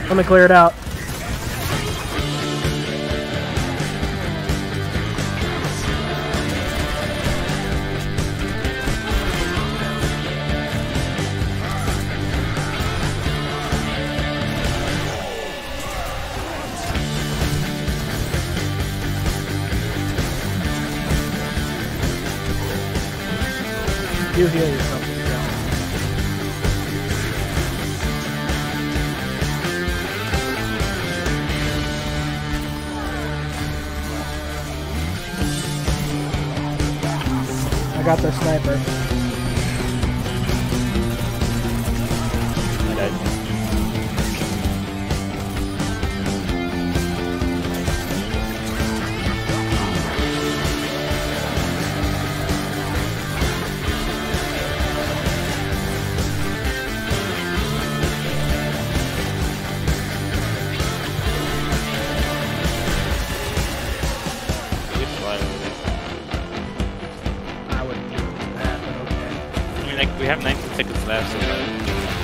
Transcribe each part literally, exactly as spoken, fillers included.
Let me clear it out. You heal yourself. I got their sniper. I died. I wouldn't do that, but okay. I mean, like, we have nineteen seconds left, so like,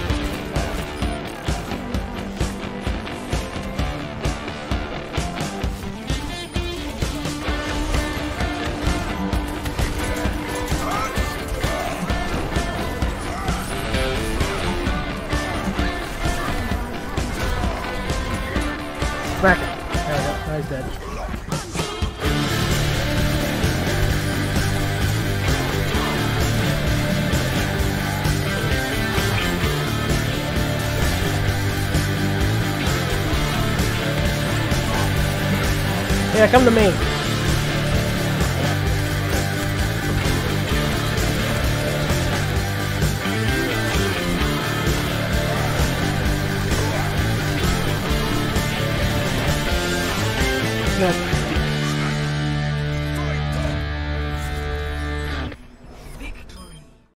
Smack it. There we go. Now he's dead. Yeah, come to me. Yeah.